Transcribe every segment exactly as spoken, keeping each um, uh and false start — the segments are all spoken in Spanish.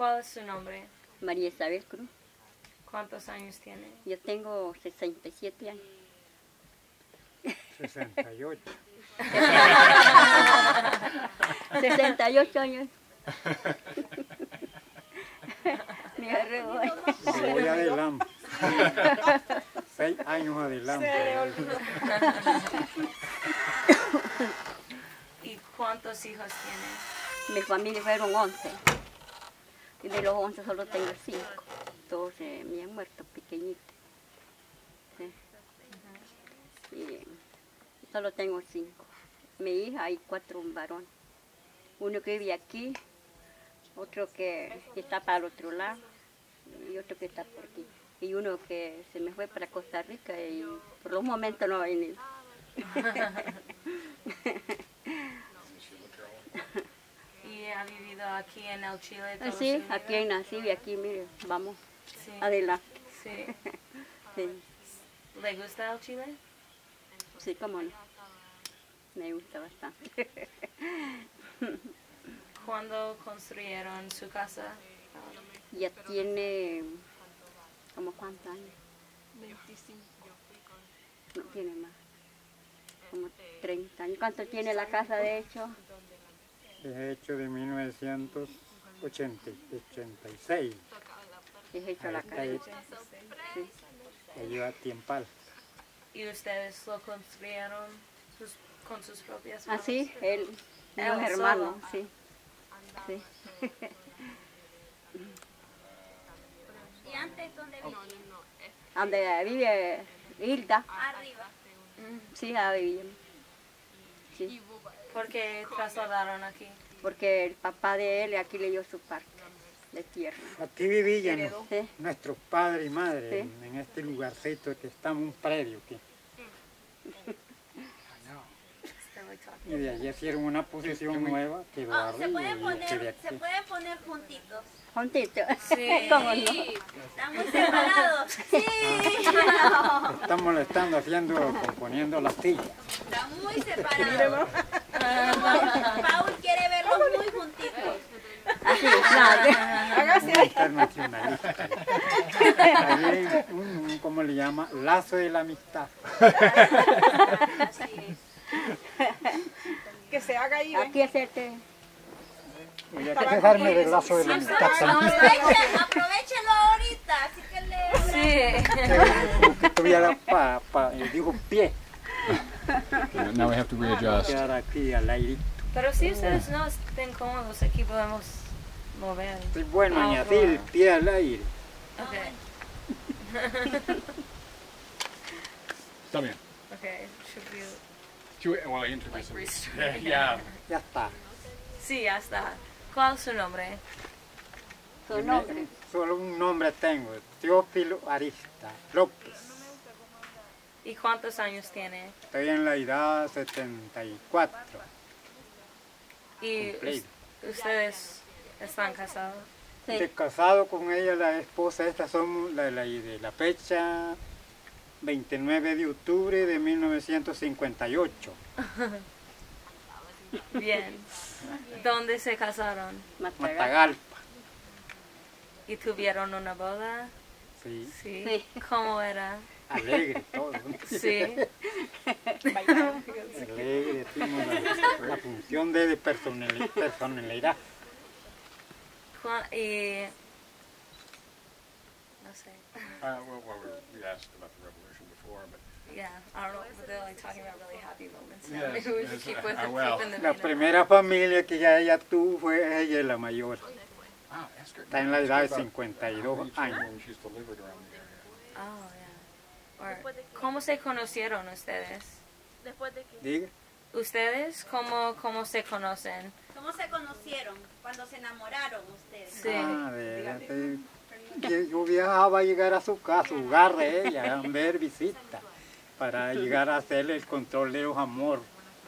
¿Cuál es su nombre? María Isabel Cruz. ¿Cuántos años tiene? Yo tengo sesenta y siete años. sesenta y ocho. sesenta y ocho años. Me arrebo. Me voy adelante. Seis años adelante. ¿Y cuántos hijos tiene? Mi familia fueron once. Y de los once solo tengo cinco. Todos eh, me han muerto pequeñitos. Sí. Y solo tengo cinco. Mi hija hay cuatro varones. Uno que vive aquí, otro que, que está para el otro lado y otro que está por aquí. Y uno que se me fue para Costa Rica y por los momentos no ha venido. ¿Y ha vivido aquí en el Chile todo Sí, su vida? aquí nací y aquí, mire, vamos, Sí. adelante. Sí. Sí, ¿Le gusta el Chile? sí, cómo no. Me gusta bastante. ¿Cuándo construyeron su casa? Ya tiene, ¿como cuántos años? veinticinco. No tiene más. Como treinta años. ¿Cuánto tiene la casa de hecho? Es hecho de mil novecientos ochenta y seis. Es hecho la Ahí está casa. hecho. Sí. Ya lleva tiempal. ¿Y ustedes lo construyeron sus- con sus propias Ah, manos? sí, él, Él los hermanos, solo. sí. Sí. ¿Y antes dónde vivía? Donde vive Hilda, Arriba. sí, ahí vive. Sí, ¿Por qué trasladaron aquí? porque el papá de él aquí le dio su parte de tierra. Aquí vivían Heredó. Sí. nuestros padres y madres Sí. en, en este lugarcito que está en un predio aquí. Y de allí hicieron una posición nueva que lo Ah, se arriba pueden y este de poner, aquí. se pueden poner juntitos. Juntitos. Sí. ¿Cómo no? Están muy separados. Sí. Están molestando haciendo, componiendo las sillas. Están muy separados. Paul, Paul quiere verlos muy juntitos. Así, claro. Muy internacionalista. Ahí hay un, un, ¿cómo le llama? Lazo de la amistad. Que se haga ahí, ¿ves? Aquí es este. Voy a quejarme del lazo de la amistad también. Aprovechen, aprovechenlo ahorita. Así que le... Sí. Como que tuviera pa, pa, eh, digo pie. Okay, now we have to readjust. Quedar aquí al aire. Pero si ustedes no estén cómodos, aquí podemos mover. Es bueno Ah, añadir el bueno. pie al aire. Okay. Está bien. Okay. Should we... Should we- well, introduce him. restart? Yeah. Ya está. Sí, ya está. ¿Cuál es su nombre? Su nombre. Solo un nombre tengo, Teófilo Arista López. ¿Y cuántos años tiene? Estoy en la edad setenta y cuatro. ¿Y Cumplido. us- ustedes están casados? Sí. De casado con ella, la esposa, esta somos la, la- de la fecha veintinueve de octubre de mil novecientos cincuenta y ocho. Bien. ¿Dónde se casaron? Matagal. Matagalpa. ¿Y tuvieron una boda? Sí, Sí. Sí. ¿Cómo era? alegre todo. Sí. Alegre, hicimos la, la función de, de personali- personalidad. Cu- Y... No sé. Uh, well, well, we we asked about the revolution before, but Yeah, I don't know, but they're like talking about really happy moments now. Yes, Maybe we should yes, keep uh, with I the, will. keeping the La vein of- primera familia que ya ella tuvo fue ella la mayor. wow, that's great. Está en la edad de cincuenta y dos años. She's delivered around the area. Oh, yeah. Or, ¿cómo se conocieron ustedes? Después de que... Diga. ¿Ustedes cómo, cómo se conocen? ¿Cómo se conocieron? Cuando se enamoraron ustedes. Sí. Ah, de, de- de- que yo viajaba a llegar a su casa, su hogar de ella, a ver visita, para llegar a hacerle el control de los amores.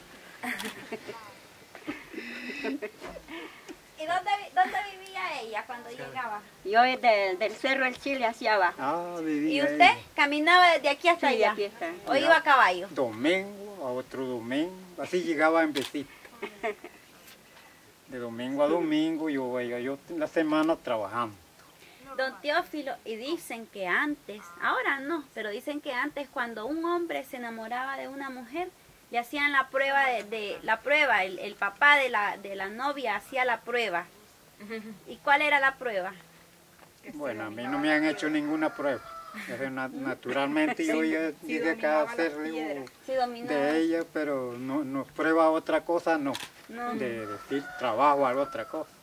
¿Y dónde, vi- dónde vivía ella cuando llegaba? Yo desde del Cerro del Chile hacia abajo. Ah, ¿Y vivía usted ella. caminaba desde aquí hasta Sí, allá? aquí está. ¿O iba a caballo? Domingo, a otro domingo, así llegaba en visita. De domingo a domingo, yo voy, yo en la semana trabajando. Don Teófilo, y dicen que antes, ahora no, pero dicen que antes cuando un hombre se enamoraba de una mujer, le hacían la prueba de, de la prueba, el, el papá de la, de la novia hacía la prueba. ¿Y cuál era la prueba? Bueno, a mí no me han hecho ninguna prueba. Eso na- naturalmente yo ya dije que hacerle un- Sí, dominó. de ella, pero no, no prueba otra cosa, no. No. De decir trabajo o algo otra cosa.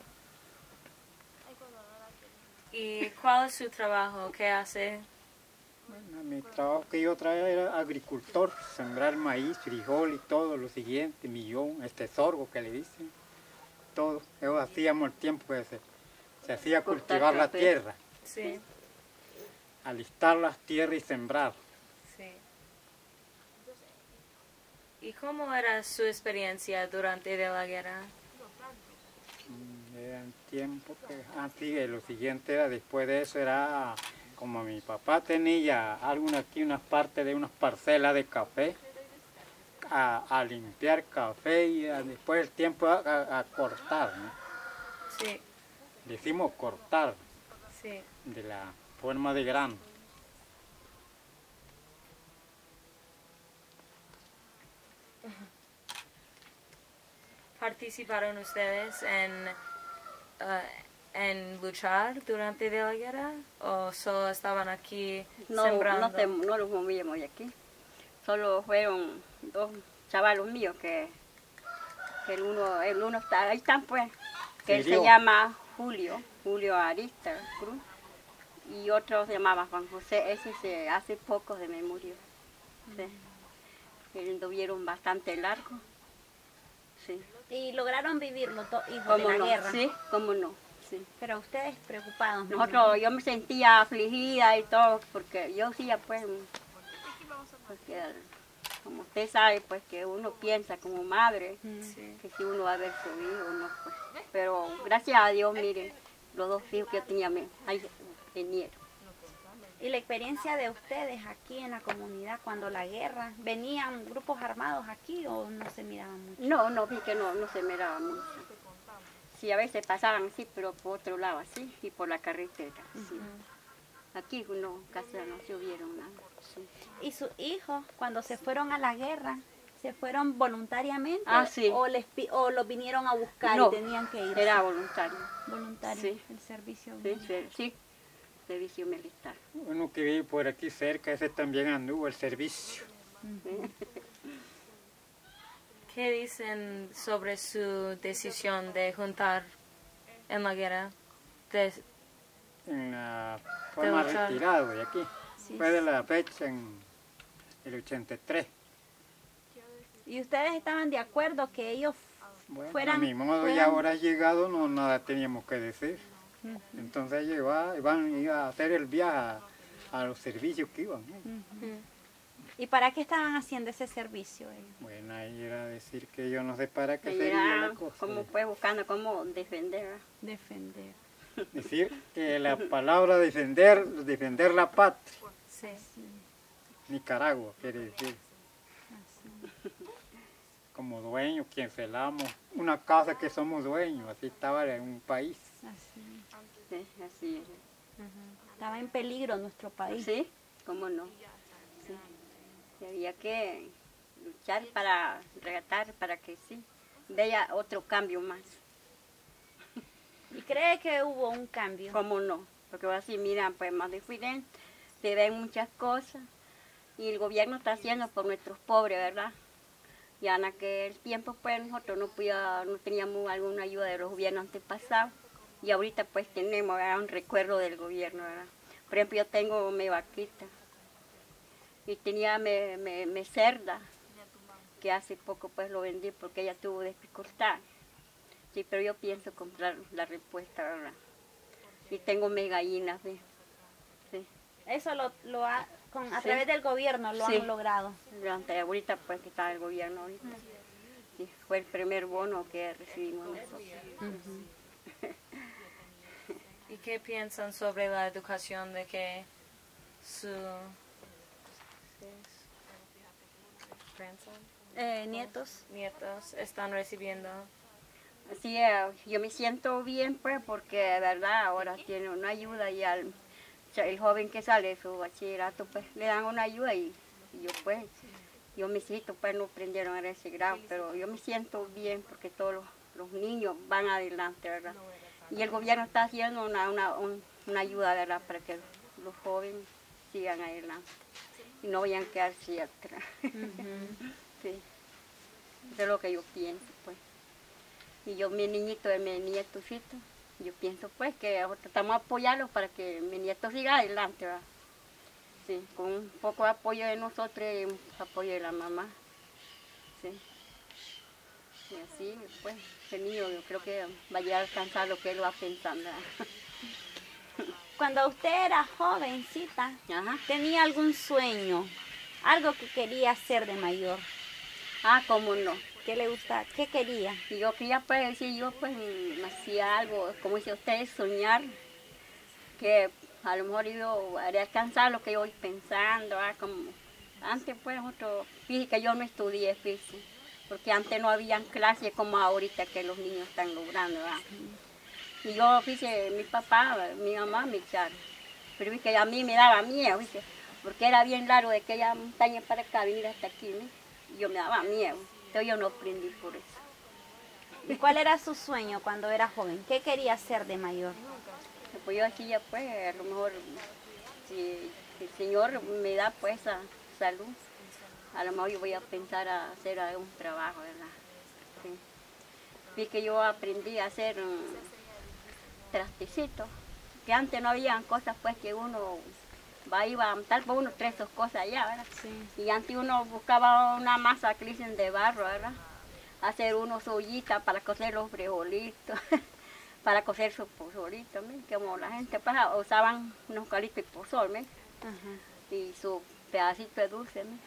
¿Y cuál es su trabajo? ¿Qué hace? Bueno, mi trabajo que yo traía era agricultor, sembrar maíz, frijol y todo lo siguiente, millón, este sorgo que le dicen, todo. Eso hacíamos el tiempo que se, se hacía Cortar cultivar la café. tierra, Sí, alistar las tierras y sembrar. sí. ¿Y cómo era su experiencia durante de la guerra? Mm, Eran tiempos que, ah, sí, eh, lo siguiente era, después de eso era, como mi papá tenía alguna aquí, unas partes de unas parcelas de café, a, a limpiar café y a- después el tiempo a, a- a cortar, ¿no? Sí, Decimos cortar, sí. de la forma de grano. ¿Participaron ustedes en, eh, en luchar durante de la guerra? ¿O solo estaban aquí No, sembrando? no, te- no los movíamos de aquí. Solo fueron dos chavalos míos que, que el uno, el uno está, ahí están pues, que él se Sirio. llama Julio, Julio Arista Cruz, y otro se llamaba Juan José, ese se hace poco de me murió. Sí. Ellos anduvieron bastante largo. Sí. Y lograron vivir los dos hijos de ¿Cómo la no? guerra. Sí, cómo no. Sí. Pero ustedes preocupados. ¿no? Nosotros, yo me sentía afligida y todo, porque yo sí, pues, porque como usted sabe, pues que uno piensa como madre, Sí. que si uno va a ver su hijo, no, pues. Pero gracias a Dios, mire, los dos hijos que yo tenía, me, ahí vinieron. Y la experiencia de ustedes aquí en la comunidad cuando la guerra, ¿venían grupos armados aquí o no se miraban mucho? No, no, vi que no, no se miraba mucho. Sí, a veces pasaban así, pero por otro lado así, y por la carretera. Sí. Aquí no, casi no se hubieron nada. Sí. ¿Y sus hijos cuando se fueron a la guerra, se fueron voluntariamente Ah, sí. o, les, pi- o los vinieron a buscar No, y tenían que ir? Era voluntario. Voluntario, sí. el servicio. Sí, sí, sí, servicio militar. Uno que vive por aquí cerca, ese también anduvo el servicio. ¿Qué dicen sobre su decisión de juntar en la guerra? De- En la forma luchar. retirado de aquí. Sí. Fue de la fecha en el ochenta y tres. ¿Y ustedes estaban de acuerdo que ellos Bueno, fueran... a mi modo fueran- ya ahora llegado, no nada teníamos que decir. Entonces ellos iba- iban, iban a hacer el viaje a, a los servicios que iban. ¿eh? ¿Y para qué estaban haciendo ese servicio ellos? Bueno, ahí era decir que yo no sé para qué Ahí sería era la cosa. como pues buscando cómo defender. ¿verdad? Defender. Decir que la palabra defender, defender la patria, sí. Nicaragua quiere decir. Como dueños, quien celamos, una casa que somos dueños, así estaba en un país. Así. Sí, así es. Estaba en peligro nuestro país. Sí, cómo no. Sí. Y había que luchar para rescatar, para que sí, vea otro cambio más. ¿Y cree que hubo un cambio? Cómo no, porque ahora sí miran pues más diferente, se ven muchas cosas y el gobierno está haciendo por nuestros pobres, ¿verdad? Ya en aquel tiempo pues nosotros no, podía, no teníamos alguna ayuda de los gobiernos antepasados y ahorita pues tenemos, ¿verdad? Un recuerdo del gobierno, ¿verdad? Por ejemplo, yo tengo mi vaquita y tenía mi, mi, mi cerda, que hace poco pues lo vendí porque ella tuvo dificultad. Sí, pero yo pienso comprar la respuesta, ¿verdad? Y tengo mis gallinas, ¿ves? Sí. Eso lo, lo ha, con, a Sí. través del gobierno lo Sí. han logrado. Durante ahorita pues que está el gobierno ahorita. Sí, fue el primer bono que recibimos nosotros. ¿Y qué piensan sobre la educación de que su grandson, Eh, nietos. nietos están recibiendo? Sí, eh, yo me siento bien, pues, porque de verdad ahora tiene una ayuda y al o sea, el joven que sale de su bachillerato, pues, le dan una ayuda y, y yo, pues, yo mis hijos, pues, no aprendieron a ese grado, pero yo me siento bien porque todos los, los niños van adelante, ¿verdad? Y el gobierno está haciendo una, una, un- una ayuda, ¿verdad?, para que los jóvenes sigan adelante y no vayan a quedarse atrás. Sí, eso es lo que yo pienso, pues. Y yo, mi niñito, mi nietocito, yo pienso pues que tratamos de apoyarlos para que mi nieto siga adelante, ¿verdad? Sí, con un poco de apoyo de nosotros y un apoyo de la mamá. Sí. Y así, pues, el niño yo creo que va a llegar a alcanzar lo que él va pensando. ¿Verdad? Cuando usted era jovencita, Ajá. ¿tenía algún sueño? Algo que quería hacer de mayor. Ah, cómo no. ¿Qué le gusta? ¿Qué quería? Y yo quería pues decir, yo pues mm, hacía algo, como dice usted, soñar, que a lo mejor yo haría alcanzar lo que yo voy pensando, ¿verdad? Como antes pues otro, fíjese que yo no estudié, fíjese, porque antes no habían clases como ahorita que los niños están logrando, ¿verdad? Y yo, fíjese, mi papá, mi mamá me echaron, pero fíjese, a mí me daba miedo, fíjese, porque era bien largo de aquella montaña para acá, venir hasta aquí, ¿no? Y yo me daba miedo, entonces yo no aprendí por eso. ¿Y cuál era su sueño cuando era joven? ¿Qué quería hacer de mayor? Pues yo decía, pues, a lo mejor, si el Señor me da, pues, esa salud, a lo mejor yo voy a pensar a hacer algún trabajo, ¿verdad? Sí. Vi que yo aprendí a hacer um, trastecitos, que antes no habían cosas, pues, que uno va, iba, tal vez uno trae sus cosas allá, ¿verdad? Sí. Y antes uno buscaba una masa que dicen de barro, ¿verdad? Hacer unos ollitas para cocer los frijolitos. Para cocer su pozolito, ¿me? Como la gente pues, usaban unos calitos de pozol, ¿me? Ajá. Y su pedacito de dulce, ¿me?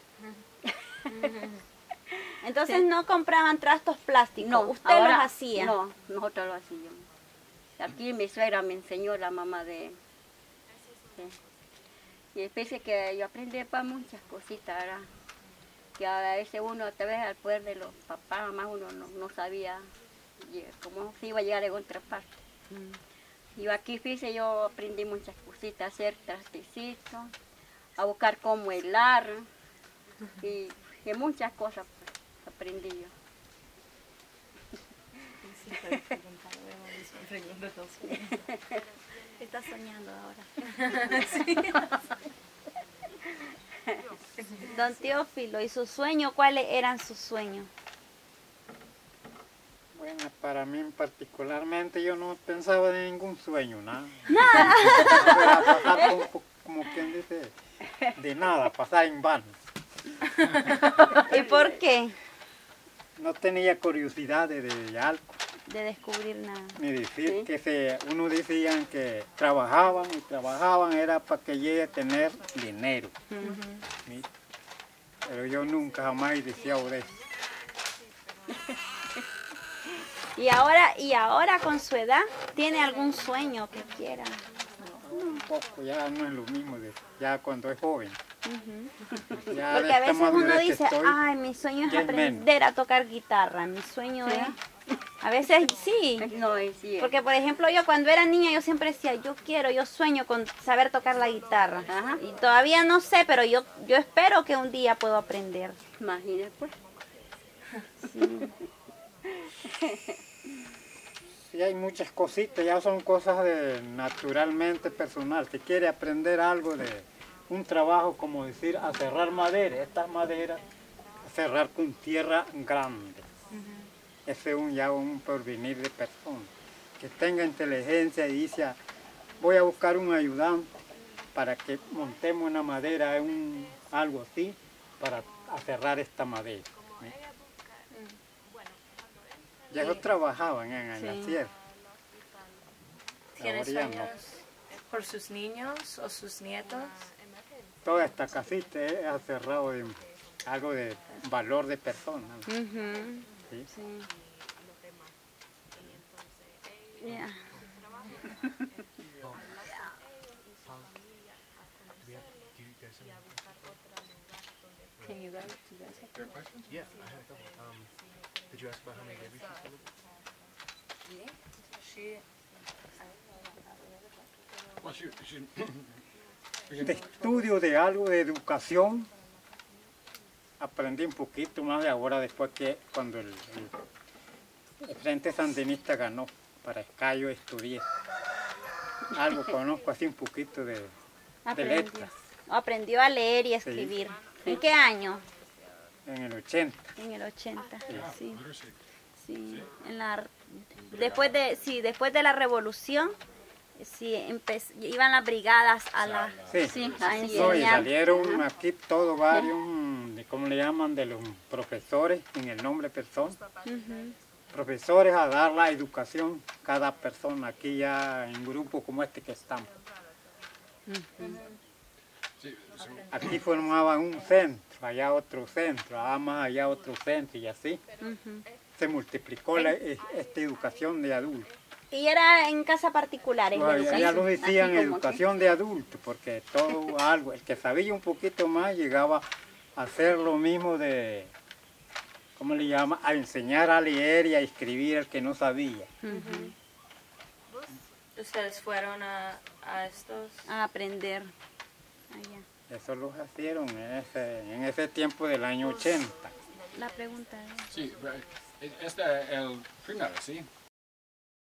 Entonces Sí. no compraban trastos plásticos, No, usted ahora- los hacía. No, nosotros lo hacíamos. Aquí mi suegra me enseñó, la mamá de él. Sí. Y después de que yo aprendí para muchas cositas, ¿verdad? Que a veces uno, tal vez al poder de los papás, mamá, uno no, no sabía lle- cómo se iba a llegar en otra parte. Y yo aquí, fíjese, yo aprendí muchas cositas, a hacer trastecitos, a buscar cómo helar, y, y muchas cosas pues, aprendí yo. Está soñando ahora. Don Teófilo, ¿y sus sueños? ¿Cuáles eran sus sueños? Bueno, para mí particularmente yo no pensaba en ningún sueño, nada. Era pasar como, como quien dice, de nada, pasar en vano. ¿Y por qué? No tenía curiosidad de, de algo, De descubrir nada. ni decir Sí. que se, uno decían que trabajaban y trabajaban era para que llegue a tener dinero. ¿Sí? Pero yo nunca jamás he deseado de eso. Y ahora, y ahora con su edad, ¿tiene algún sueño que quiera? Un poco, ya no es lo mismo de ya cuando es joven. Ya de Porque a esta veces uno madurez que dice, estoy, ay, mi sueño es ya es aprender a tocar guitarra, mi sueño Sí. es... A veces sí, No, es cierto. porque por ejemplo yo cuando era niña yo siempre decía, yo quiero, yo sueño con saber tocar la guitarra. Ajá. Y todavía no sé, pero yo, yo espero que un día puedo aprender. Imagínese, pues. sí hay muchas cositas, ya son cosas de naturalmente personal. Si quiere aprender algo de un trabajo, como decir, a cerrar madera, estas maderas, a cerrar con tierra grande. Ese es un, ya un porvenir de persona. Que tenga inteligencia y dice, voy a buscar un ayudante para que montemos una madera, un, algo así, para aferrar esta madera. ¿eh? Ya ellos trabajaban en, en la Sí. sierra. ¿Tiene Ahora ya no. sueños por sus niños o sus nietos? Toda esta casita es aferrado de algo de valor de persona. ¿no? Ujú, ¿Sí? sí. Ya. Can you guys, do you guys have Your question? Yeah, I had a couple. Um, did you ask about how many babies she's delivered? She, Well, she, she, De estudio de algo de educación, aprendí un poquito más de ahora después que cuando el, el, el Frente Sandinista ganó, para Escayo estudié. Algo conozco así un poquito de, de Aprendió. letras, Aprendió a leer y a escribir. ¿En qué año? en el ochenta. En el ochenta. Sí. literacy. Sí. En la, después de, sí, después de la revolución, sí, empe- iban las brigadas a la, Sí, sí, a No, y enseñar. salieron aquí todos varios, mm, de ¿cómo le llaman? De los profesores, en el nombre persona. Ujú. Profesores a dar la educación, cada persona, aquí ya en grupo como este que estamos. Sí, so, Aquí formaban un centro, allá otro centro, ah, más allá otro centro y así. Ujú. Se multiplicó la, e- esta educación de adultos. Y era en casa particulares la Pues, ya educación. lo decían así como educación de adultos, porque todo algo, el que sabía un poquito más llegaba a hacer lo mismo de, ¿cómo le llama? A enseñar a leer y a escribir el que no sabía. Ujú. ustedes fueron a, a estos. A aprender. Allá. Eso lo hicieron en ese, en ese tiempo del año ochenta. La pregunta es... sí, but it- este el primero, ¿sí?